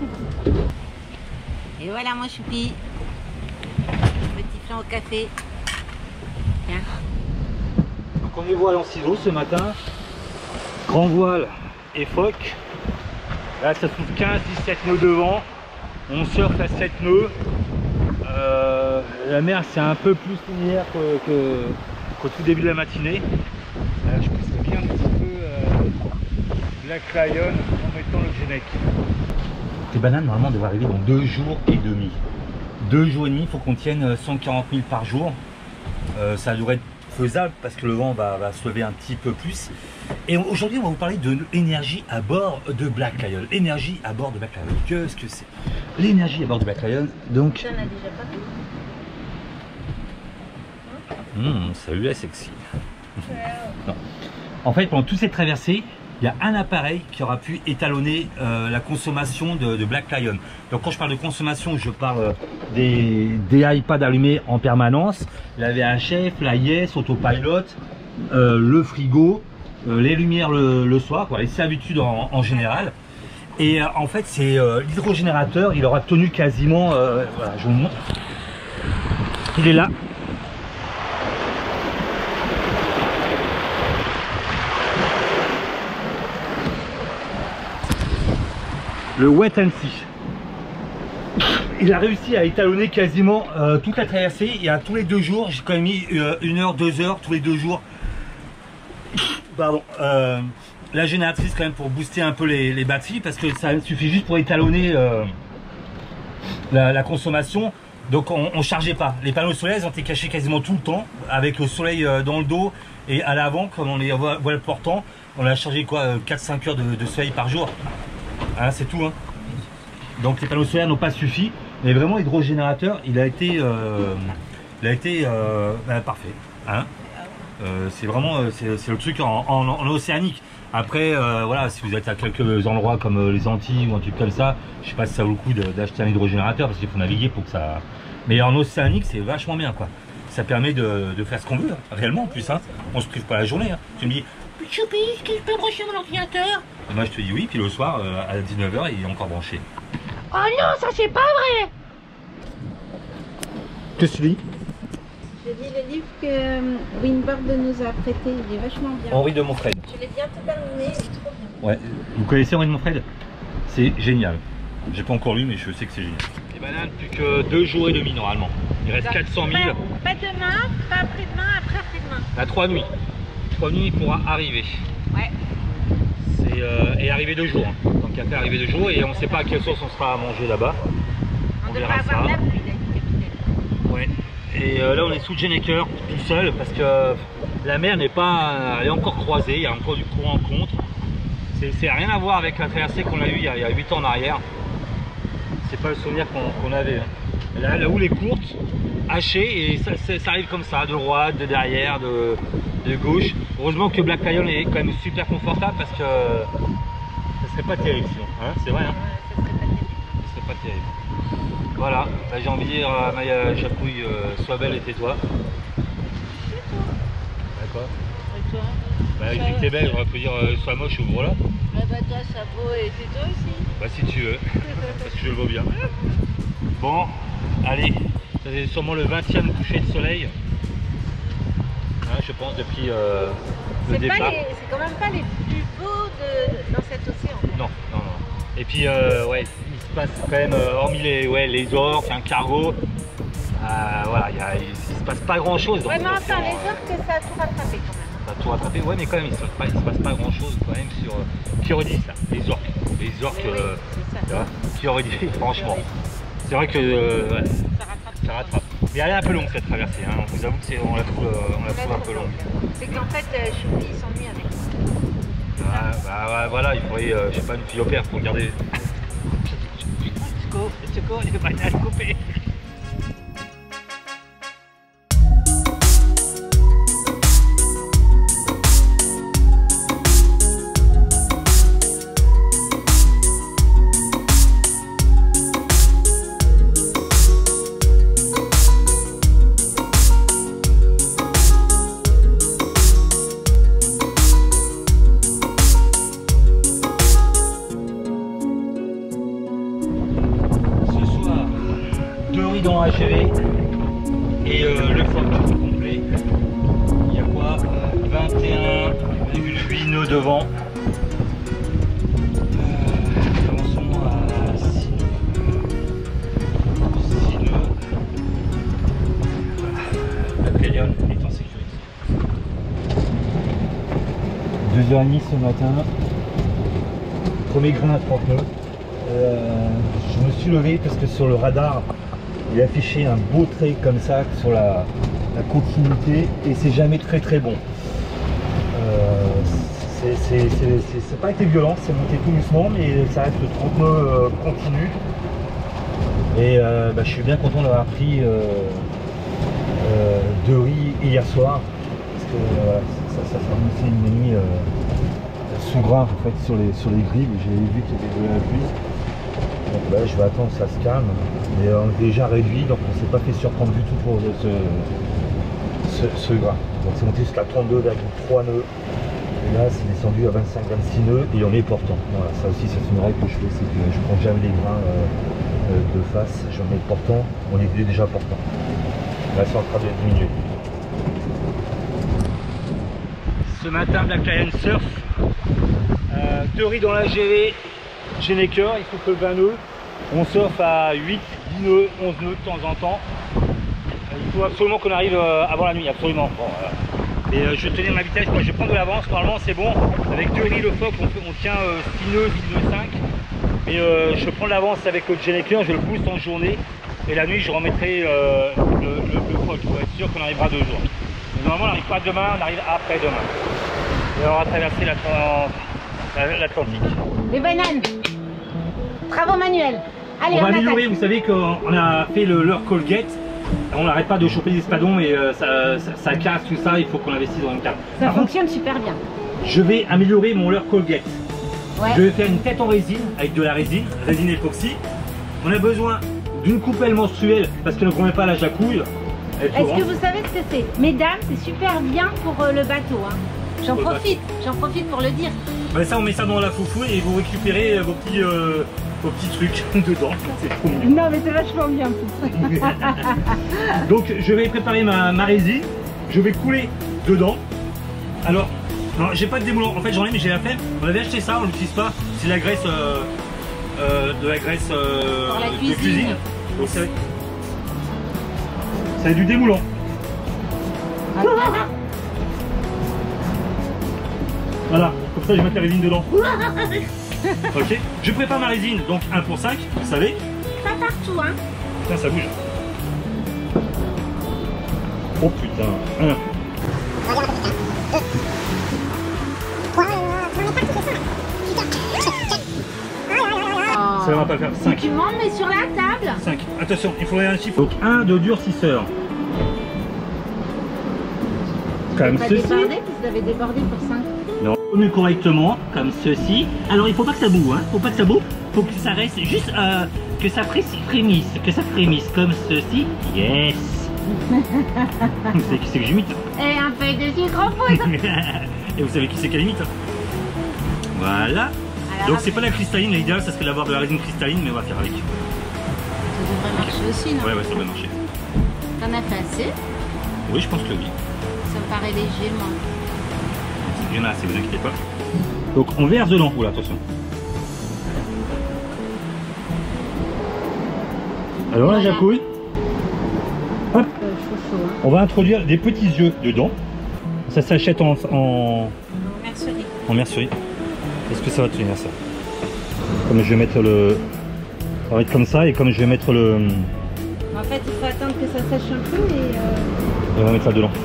B: Et voilà mon choupi. Petit flan au café. Tiens.
A: Donc on est voile en ciseaux ce matin. Grand voile et phoque. Là ça trouve 15-17 nœuds devant. On surfe à 7 nœuds. La mer c'est un peu plus linéaire qu'au tout début de la matinée. Je pousserai bien un petit peu Black Lion en mettant le Geneck. Les bananes normalement devraient arriver dans 2 jours et demi. 2 jours et demi, il faut qu'on tienne 140 000 par jour. Ça devrait être faisable parce que le vent va se lever un petit peu plus. Et aujourd'hui on va vous parler de l'énergie à bord de Black Lion. L'énergie à bord de Black Lion. Qu'est-ce que c'est? L'énergie à bord de Black Lion. Donc.
B: Tu en as déjà pas vu?
A: Salut la sexy. Non. En fait pendant toute cette traversée, il y a un appareil qui aura pu étalonner la consommation de Black Lion. Donc quand je parle de consommation, je parle des iPads allumés en permanence, la VHF, la Yes, Autopilot, le frigo, les lumières le soir, quoi, les servitudes en général. Et en fait c'est l'hydrogénérateur, il aura tenu quasiment, voilà, je vous montre, il est là. Le wet and see. Il a réussi à étalonner quasiment toute la traversée. Il y a tous les 2 jours, j'ai quand même mis 1 heure, 2 heures, tous les 2 jours. Pardon. La génératrice quand même pour booster un peu les batteries parce que ça suffit juste pour étalonner la consommation. Donc on chargeait pas. Les panneaux solaires ont été cachés quasiment tout le temps, avec le soleil dans le dos et à l'avant, comme on les voit le portant, on a chargé quoi 4-5 heures de soleil par jour. Hein, c'est tout. Hein. Donc les panneaux solaires n'ont pas suffi, mais vraiment l'hydrogénérateur, il a été parfait. Hein. C'est vraiment c'est le truc en océanique. Après, voilà, si vous êtes à quelques endroits comme les Antilles ou un truc comme ça, je sais pas si ça vaut le coup d'acheter un hydrogénérateur parce qu'il faut naviguer pour que ça. Mais en océanique, c'est vachement bien quoi. Ça permet de faire ce qu'on veut, hein, réellement en plus. Hein. On se prive pas la journée. Hein. Tu me dis, Choupi, est-ce que je peux brancher mon ordinateur? Et moi je te dis oui, puis le soir à 19 h il est encore branché.
B: Oh non, ça c'est pas vrai!
A: Qu'est-ce que tu dis?
B: Je lis le livre que Winbird nous a prêté, il est vachement bien.
A: Henri de Montfred.
B: Je l'ai bientôt terminé, il est trop bien.
A: Ouais, vous connaissez Henri de Montfred? C'est génial. J'ai pas encore lu, mais je sais que c'est génial. Les bananes, plus que 2 jours et demi normalement. Il reste 400 000.
B: Pas demain, pas après-demain, après-après-demain.
A: À 3 nuits. 3 nuits, il pourra arriver. Ouais. Et arriver 2 jours. Hein. Donc il a fait arriver 2 jours et on sait pas à quelle sauce on sera à manger là-bas.
B: On verra ça. La pluie, il a dit, capitaine.
A: Ouais. Et là on est sous Genneker tout seul parce que la mer n'est pas, elle est encore croisée, il y a encore du courant contre. C'est rien à voir avec la traversée qu'on a eue il y a 8 ans en arrière. C'est pas le souvenir qu'on avait. Hein. Là où les courtes, hachées, et ça arrive comme ça, de droite, de derrière, de gauche. Heureusement que Black Lion est quand même super confortable parce que ça serait pas terrible sinon. Hein, c'est vrai. Hein, ça serait pas terrible. Voilà, bah, j'ai envie de dire Maya Chapouille, sois belle et tais-toi. D'accord.
B: Et toi?
A: Bah, vu que t'es belle, on peut dire sois moche, ouvre-la.
B: Ah bah toi, ça vaut et tais-toi aussi.
A: Bah si tu veux, parce que je le vaux bien. Bon, allez, c'est sûrement le 20e coucher de soleil. Hein, je pense depuis le départ.
B: C'est quand même pas les plus beaux dans cet océan.
A: Non, non, non. Et puis, ouais, il se passe quand même, hormis les orques, un cargo, voilà, il se passe pas grand chose.
B: Ouais, mais enfin, les orques, ça a tout rattrapé quand même.
A: Ça a tout rattrapé, ouais, mais quand même, il se passe pas grand chose quand même sur. Qui aurait dit ça? Les orques. Les orques, oui, qui aurait dit, franchement. C'est vrai que ouais, ça rattrape. Mais elle est un peu longue cette traversée, hein. Je vous avoue qu'on la trouve un peu longue.
B: C'est qu'en fait, Choupi s'ennuie avec moi.
A: Ah, bah, voilà, il faudrait, je sais pas, une fille au père pour garder. Choco, les bananes coupées. Dans HV et le phoque complet. Il y a quoi 21,8 nœuds devant. Commençons à 6 nœuds. La Clélion est en sécurité. 2h30 ce matin. Premier grain à 30 nœuds. Je me suis levé parce que sur le radar il affichait un beau trait comme ça sur la continuité et c'est jamais très bon. C'est pas été violent, c'est monté tout doucement mais ça reste 30 nœuds continu. Et bah, je suis bien content d'avoir pris de riz hier soir parce que ça me fait une nuit sous gras en fait sur les grilles. J'ai vu qu'il y avait de la pluie. Donc là, je vais attendre que ça se calme, mais on est déjà réduit, donc on ne s'est pas fait surprendre du tout pour ce gras. Donc c'est monté jusqu'à 32,3 nœuds, et là c'est descendu à 25-26 nœuds, et on est portant. Voilà, ça aussi c'est une règle que je fais, c'est que je ne prends jamais les grains de face, j'en mets portant, on est déjà portant. Là c'est en train de diminuer. Ce matin, Black Lion surf, 2 riz dans la GV. Genneker, il faut que 20 nœuds, on surfe à 8, 10 nœuds, 11 nœuds de temps en temps. Il faut absolument qu'on arrive avant la nuit, absolument. Bon, et je vais tenir ma vitesse, moi je vais prendre de l'avance, normalement c'est bon. Avec 2 riz, le phoque, on tient 6 nœuds, 6 nœuds 5. Et je prends de l'avance avec le Genneker, je le pousse en journée. Et la nuit, je remettrai le foc pour être sûr qu'on arrivera 2 jours. Mais normalement, on n'arrive pas demain, on arrive après-demain. Et on va traverser l'Atlantique.
B: Les bananes. Travaux manuels. Allez,
A: on va améliorer, vous savez qu'on a fait leur Colgate. On n'arrête pas de choper des espadons et ça casse tout ça, il faut qu'on investisse dans une carte.
B: Ça fonctionne super bien.
A: Je vais améliorer mon leurre Colgate.
B: Ouais.
A: Je vais faire une tête en résine avec de la résine époxy. On a besoin d'une coupelle menstruelle parce qu'elle ne convient pas à la jacouille.
B: Est-ce que vous savez ce que c'est? Mesdames, c'est super bien pour le bateau. Hein. J'en profite pour le dire.
A: Ben ça, on met ça dans la foufou et vous récupérez vos petits trucs dedans. C'est trop mignon.
B: Non, mais c'est vachement bien.
A: Donc, je vais préparer ma résine. Je vais couler dedans. Alors, non, j'ai pas de démoulant. En fait, j'en ai, mais j'ai la flemme. On avait acheté ça, on l'utilise pas. C'est la graisse de la graisse de cuisine. Donc, c'est du démoulant. Voilà, comme ça je mets la résine dedans. Ok, je prépare ma résine, donc 1 pour 5, vous savez.
B: Pas partout, hein.
A: Putain, ça bouge. Oh putain. 1. Ça va pas faire 5.
B: Tu montes, mais sur la table.
A: 5. Attention, il faudrait un chiffre. Donc 1 de durcisseur. Comme ceci.
B: Vous avez débordé pour 5.
A: Non. Tourne correctement, comme ceci. Alors il faut pas que ça bouge, hein. Faut pas que ça bouge. Faut que ça reste juste que ça frémisse, comme ceci. Yes. Vous savez qui c'est que j'imite?
B: Et un peu de sucre en poudre.
A: Et vous savez qui c'est qu'elle imite? Voilà. Alors, donc c'est pas la cristalline, l'idéal ça serait d'avoir de la résine cristalline, mais on va faire avec.
B: Ça devrait marcher aussi, non?
A: Ouais, ça devrait marcher.
B: T'en as fait assez?
A: Oui, je pense que oui.
B: Ça me paraît léger, moi.
A: Il y en a assez, vous inquiétez pas. Donc on verse dedans. Oula, attention. Alors voilà. La jacouille. Hop. On va introduire des petits yeux dedans. Ça s'achète en
B: mercerie.
A: En mercerie. Est-ce que ça va tenir ça? Comme je vais mettre le... Ça va être comme ça et comme je vais mettre le...
B: En fait il faut attendre que ça sèche un peu et...
A: On va mettre ça dedans.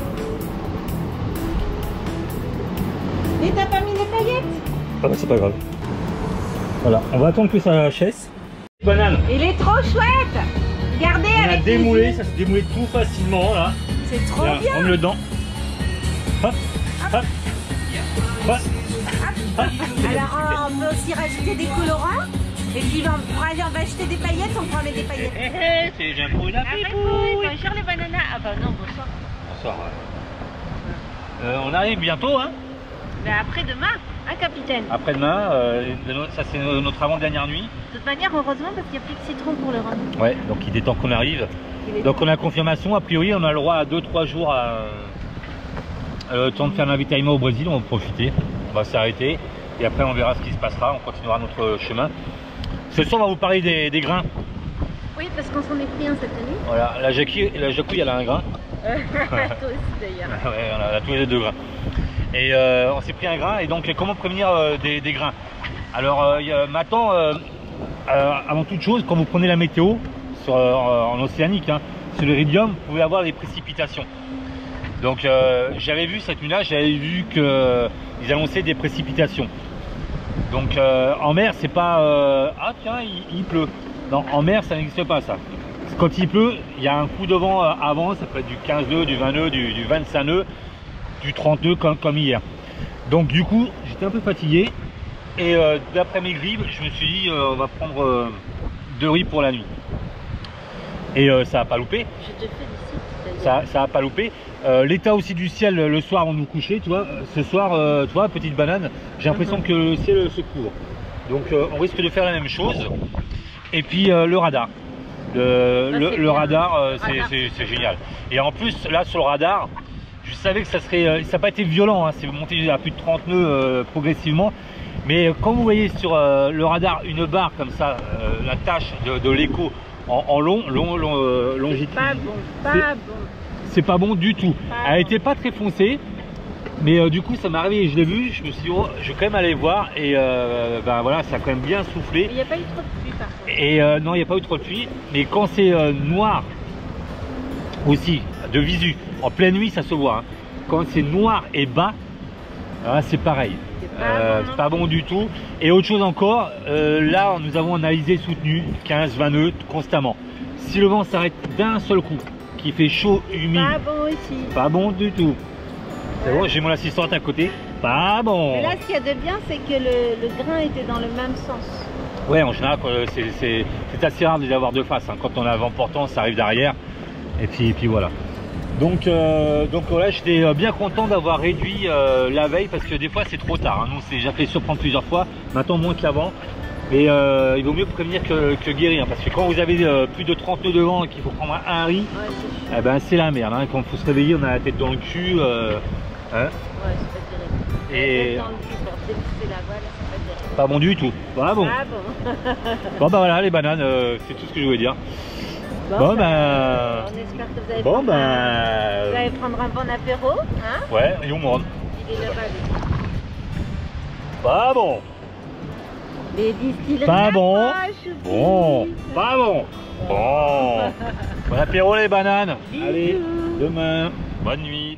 B: Et t'as pas mis les paillettes?
A: Ah bah c'est pas grave. Voilà, on va attendre que ça chasse. Banane.
B: Il est trop chouette. Regardez.
A: On a démoulé, ça s'est démoulé tout facilement là.
B: C'est trop bien.
A: On met le dedans. Hop, hop, hop.
B: Alors on peut aussi rajouter des colorants. Et puis pour aller on va acheter des paillettes, on prend des paillettes.
A: C'est j'ai un bruit là.
B: Bonjour les bananas. Ah bah non, bonsoir.
A: Bonsoir. On arrive bientôt hein.
B: Mais après-demain, hein capitaine?
A: Après-demain, ça c'est notre avant-dernière nuit.
B: De toute manière, heureusement parce qu'il n'y a plus de citron pour le rhum.
A: Ouais, donc il est temps qu'on arrive. Donc on a confirmation, a priori on a le droit à 2-3 jours le temps de faire l'avitaillement au Brésil, on va profiter. On va s'arrêter et après on verra ce qui se passera, on continuera notre chemin. Ce soir on va vous parler des grains.
B: Oui, parce qu'on s'en est pris un cette année.
A: Voilà, la jacouille elle a un grain.
B: Toi aussi d'ailleurs.
A: Ouais, on a tous les deux grains. Et on s'est pris un grain et donc comment prévenir des grains? Alors maintenant, avant toute chose, quand vous prenez la météo en océanique, hein, sur l'Iridium, vous pouvez avoir des précipitations. Donc j'avais vu cette nuit-là, j'avais vu qu'ils annonçaient des précipitations. Donc en mer, c'est pas ah tiens, il pleut. Non, en mer, ça n'existe pas ça. Quand il pleut, il y a un coup de vent avant, ça peut être du 15 nœuds, du 20 nœuds, du 25 nœuds, du 30 nœuds comme hier. Donc du coup, j'étais un peu fatigué et d'après mes grilles, je me suis dit on va prendre 2 riz pour la nuit. Et ça n'a pas loupé. Je te félicite. Ça n'a pas loupé. L'état aussi du ciel le soir avant de nous coucher, tu vois, ce soir, tu vois, petite banane, j'ai l'impression que le ciel se couvre. Donc on risque de faire la même chose. Et puis le radar. Le radar, c'est génial. Et en plus, là sur le radar, je savais que ça serait, ça n'a pas été violent, hein, c'est monté à plus de 30 nœuds progressivement. Mais quand vous voyez sur le radar une barre comme ça, la tâche de l'écho en longitude,
B: c'est pas bon,
A: c'est pas bon du tout. Elle n'était pas très foncée, Mais du coup ça m'est arrivé, je l'ai vu, je me suis dit oh, je vais quand même aller voir et ben voilà, ça a quand même bien soufflé.
B: Il n'y a pas eu trop de pluie par contre.
A: Et non, il n'y a pas eu trop de pluie, mais quand c'est noir aussi, de visu, en pleine nuit ça se voit, hein. Quand c'est noir et bas, c'est pareil, c'est pas bon du tout. Et autre chose encore, là nous avons un alizé soutenu 15-20 nœuds constamment. Si le vent s'arrête d'un seul coup, qui fait chaud, humide,
B: pas bon aussi, pas
A: bon du tout. C'est bon, j'ai mon assistante à côté, pas bon.
B: Mais là ce qu'il y a de bien c'est que le grain était dans le même sens.
A: Ouais, en général c'est assez rare de les avoir de face, hein. Quand on a vent portant ça arrive derrière et puis voilà. Donc voilà, j'étais bien content d'avoir réduit la veille parce que des fois c'est trop tard, hein. Nous on s'est déjà fait surprendre plusieurs fois, maintenant moins qu'avant. Mais il vaut mieux prévenir que guérir, parce que quand vous avez plus de 30 nœuds de vent et qu'il faut prendre un riz, ouais, eh ben c'est la merde, hein. Quand il faut se réveiller on a la tête dans le cul, hein.
B: Ouais, c'est pas terrible. Et dans le cul pour dépousser la voile, c'est pas terrible.
A: Pas bon du tout. Voilà, bon.
B: Ah bon.
A: Bon bah voilà les bananes, c'est tout ce que je voulais dire. Bon bah,
B: on espère que vous allez vous allez prendre un bon apéro, hein.
A: Ouais, et on monte.
B: Il est là-bas.
A: Pas bon.
B: Les distilleries.
A: Pas bon. Bon. Pas bon. Bon. Bon apéro les bananes. Bisous. Allez, demain. Bonne nuit.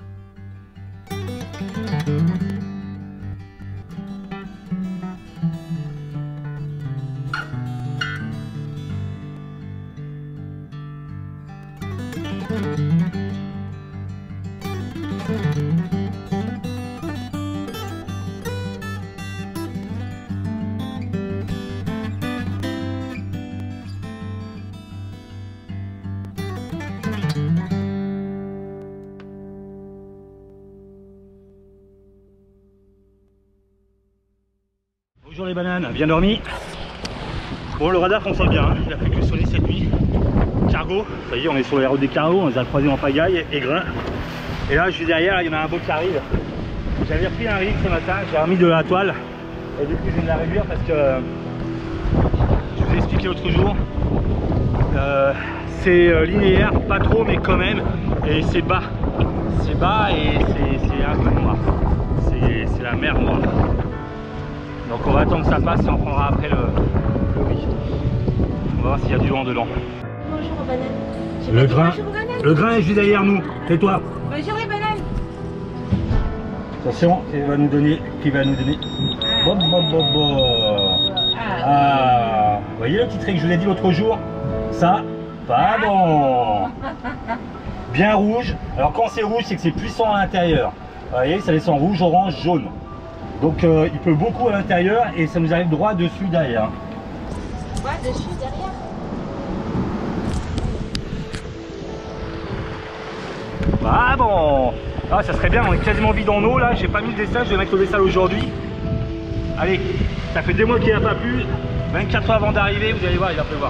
A: Bonjour les bananes, bien dormi? Bon, le radar fonctionne bien, hein. Il a fait que sonner cette nuit. Cargo, ça y est, on est sur les routes des cargos, on les a croisés en pagaille et grain. Et là, je suis derrière, il y en a un beau qui arrive. J'avais repris un rig ce matin, j'ai remis de la toile. Et du coup, je viens de la réduire parce que je vous ai expliqué l'autre jour. C'est linéaire, pas trop, mais quand même. Et c'est bas. C'est bas et c'est un peu noir. C'est la mer noire. Donc on va attendre que ça passe et on prendra après le riz. On va voir s'il y a du vent dedans.
B: Bonjour banane.
A: Le grain est juste derrière nous. Tais-toi.
B: Bonjour les bananes.
A: Attention, qui va nous donner. Bon. Ah, vous voyez le petit trait que je vous ai dit l'autre jour? Ça, pas bon. Bien rouge. Alors quand c'est rouge, c'est que c'est puissant à l'intérieur. Vous voyez, ça descend rouge, orange, jaune. Donc il pleut beaucoup à l'intérieur et ça nous arrive droit dessus derrière.
B: Droit dessus derrière.
A: Ah bon. Ah ça serait bien, on est quasiment vide en eau là, j'ai pas mis le dessal, je vais mettre le dessal aujourd'hui. Allez, ça fait 2 mois qu'il n'a pas plu, 24 heures avant d'arriver, vous allez voir, il va pleuvoir.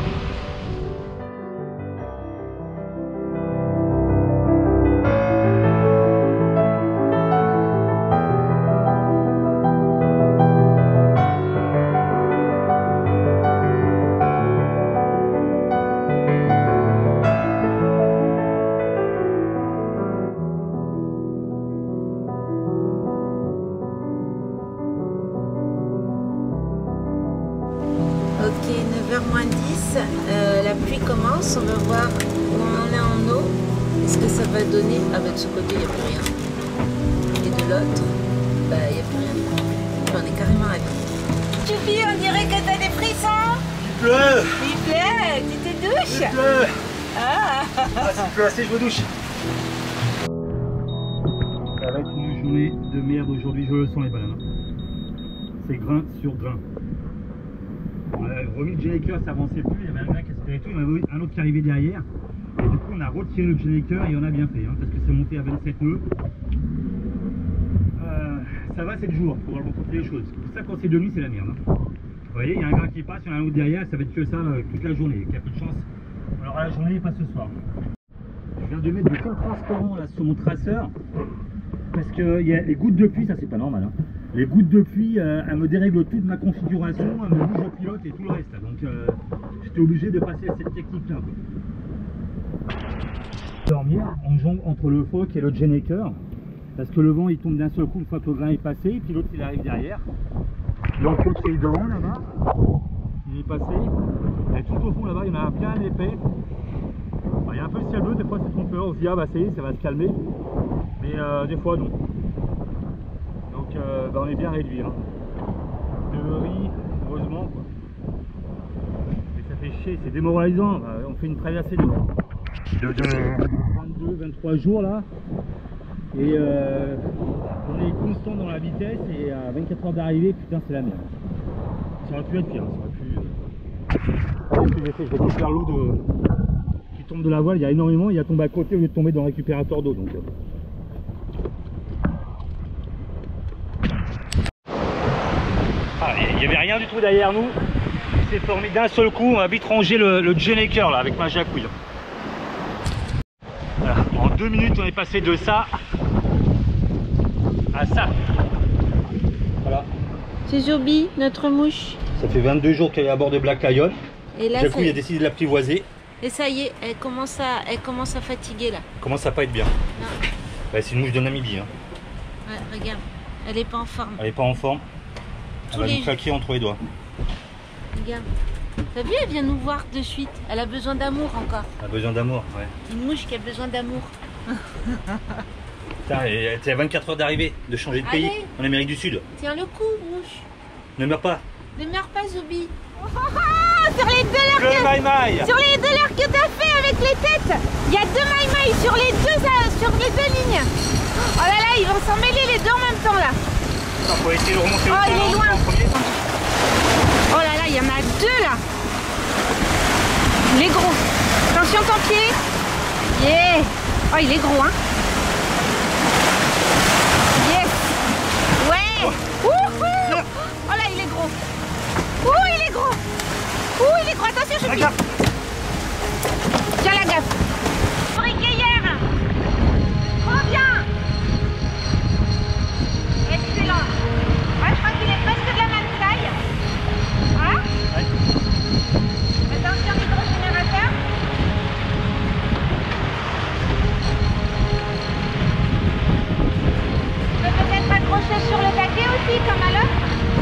B: Ok, 9h moins 10, la pluie commence, on va voir où on en est en eau, est-ce que ça va donner, ah bah de ce côté il n'y a plus rien, et de l'autre, bah il n'y a plus rien, on est carrément à vie. Choupi, on dirait que t'as des frissons.
A: Il pleut.
B: Il pleut, tu te douches.
A: Il pleut.
B: Ah,
A: s'il pleut assez, je me douche. Ça va être une journée de merde aujourd'hui, je le sens les bananes. C'est grain sur grain. On a remis le generator, ça avançait plus, il y avait un gars qui aspirait tout, il y en avait un autre qui arrivait derrière. Et du coup on a retiré le generator et on a bien fait, hein, parce que c'est monté à 27 nœuds. Ça va, c'est le jour, pour rencontrer les choses. Pour ça quand c'est demi c'est la merde. Hein. Vous voyez, il y a un grain qui passe, il y en a un autre derrière, ça va être que ça toute la journée. Il y a peu de chance. Alors la journée, pas ce soir. Je viens de mettre du fond transparent là sur mon traceur. Parce que y a les gouttes de pluie, ça c'est pas normal. Hein. Les gouttes de pluie, elles me dérèglent toute ma configuration, elles me bougent le pilote et tout le reste. Donc j'étais obligé de passer à cette technique là. Dormir, on jongle entre le phoque et le generator. Parce que le vent il tombe d'un seul coup une fois que le grain est passé, et puis l'autre il arrive derrière. L'encre qui est devant là-bas, il est passé. Et tout au fond là-bas, il y en a un bien épais. Alors, il y a un peu le ciel bleu, des fois c'est trompeur, on se dit ah bah ça y est, ça va se calmer. Mais des fois non. Donc bah, on est bien réduit. Hein. De riz, heureusement quoi. Mais ça fait chier, c'est démoralisant. On fait une traversée de 22-23 jours là. Et on est constant dans la vitesse et à 24 heures d'arrivée, putain c'est la merde. Ça aurait pu être pire, ça aurait pu... Je vais faire l'eau qui tombe de la voile, il y a énormément, il a tombé à côté au lieu de tomber dans le récupérateur d'eau. Donc... Ah, il n'y avait rien du tout derrière nous, il s'est formé d'un seul coup, on a vite rangé le Gennaker là avec ma jacouille. Voilà. En 2 minutes on est passé de ça à ça. Voilà.
B: C'est Zobi, notre mouche.
A: Ça fait 22 jours qu'elle est à bord de Black Lion.
B: Et là,
A: Jacouille a décidé de l'apprivoiser.
B: Et ça y est, elle commence à fatiguer là.
A: Commence à pas être bien. Bah, c'est une mouche de Namibie. Hein.
B: Ouais, regarde, elle est pas en forme.
A: Elle est pas en forme. Elle va nous claquer entre les doigts.
B: Regarde. T'as vu, elle vient nous voir de suite. Elle a besoin d'amour encore.
A: Elle a besoin d'amour, ouais.
B: Une mouche qui a besoin d'amour.
A: Putain, t'es à 24 heures d'arrivée, de changer de pays.
B: Allez.
A: En Amérique du Sud.
B: Tiens le coup, mouche.
A: Ne meurs pas.
B: Ne meurs pas, Zobi. Sur les 2 leurres
A: Sur
B: les 2 leurres que t'as fait avec les têtes, il y a 2 maïmaï sur les deux lignes. Oh là là, ils vont s'en mêler les deux en même temps là.
A: Attends, faut essayer de remonter
B: Oh, il est loin.
A: en premier.
B: Oh là là, il y en a 2 là. Les gros. Attention ton pied. Yeah. Oh, il est gros hein. Yes. Ouais. Wouhou. Oh là, il est gros. Ouh, il est gros. Ouh, il est gros. Attention, je suis. Tiens la gaffe. Briqueillère. Trop bien. Excellent. Ouais, je crois qu'il est presque de la même taille. Voilà.
A: Ouais.
B: Attention, micro-générateur. Tu peux peut-être accrocher sur le baquet aussi, comme à l'autre.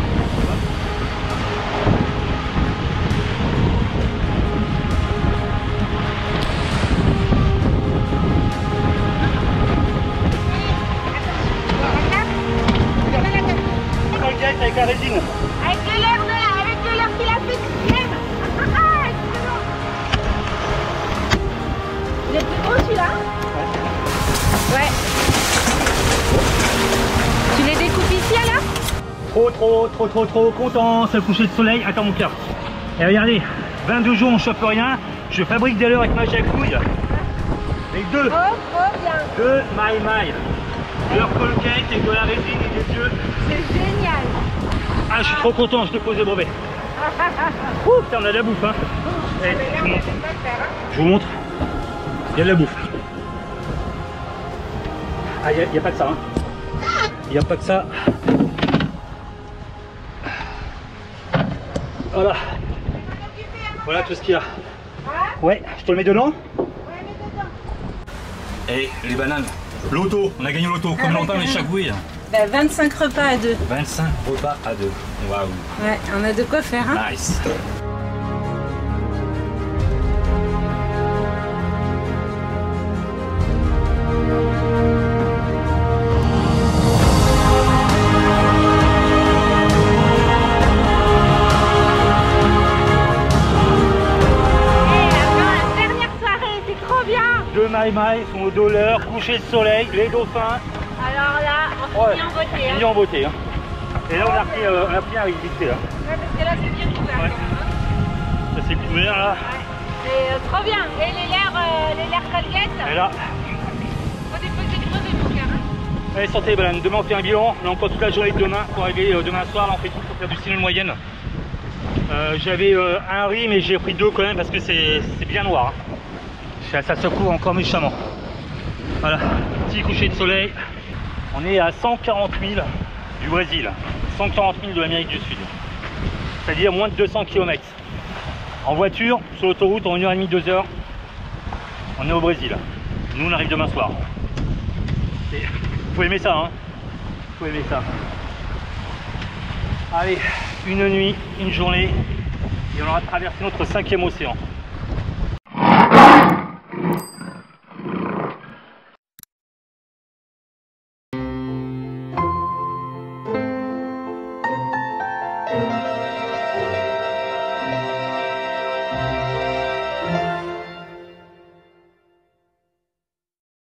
A: Avec la résine.
B: Avec de l'air qu'il a fait. Il est plus gros celui-là. Ouais. Tu les découpes ici alors?
A: Trop content, c'est le coucher de soleil. Attends mon cœur. Et regardez, 22 jours on chope rien. Je fabrique des leurres avec ma jacouille. Avec 2.
B: Oh, trop bien.
A: 2 maïmaï. De leur colquette et de la résine et des yeux.
B: C'est génial.
A: Ah, je suis trop content, je te pose le brevet. Ouh, putain, on a de la bouffe, hein. Allez, je vous montre. Il y a de la bouffe. Ah, il n'y a pas que ça, hein. Il n'y a pas que ça. Voilà. Voilà tout ce qu'il y a. Ouais, je te le mets dedans. Et les bananes. L'auto, on a gagné l'auto. Comme longtemps les chagouilles.
B: Bah, 25 repas à 2.
A: 25 repas à 2. Waouh.
B: Ouais, on a de quoi faire, hein.
A: Nice. Deux maïmaï sont au dollar, coucher de soleil, les dauphins.
B: Alors là, on finit en beauté.
A: On finit en beauté. Hein. Et là, on a pris un visiter là.
B: Ouais, parce que là, c'est bien couvert.
A: Ouais.
B: Hein.
A: Ça c'est couvert là.
B: Ouais. C'est trop bien. Et les lairs Colgate.
A: Et là.
B: Faut déposer le brevet, mon cœur. Hein.
A: Allez, sortez les bananes. Demain, on fait un bilan. On a encore toute la journée de demain pour arriver demain soir. Là, on fait tout pour faire du signal moyenne. J'avais un riz, mais j'ai pris 2 quand même parce que c'est bien noir. Hein. Ça secoue encore méchamment. Voilà, petit coucher de soleil. On est à 140 000 du Brésil, 140 000 de l'Amérique du Sud. C'est-à-dire moins de 200 km. En voiture, sur l'autoroute, en 1h30, 2 heures, on est au Brésil. Nous, on arrive demain soir. Faut aimer ça, hein. Faut aimer ça. Allez, une nuit, une journée, et on aura traversé notre 5e océan.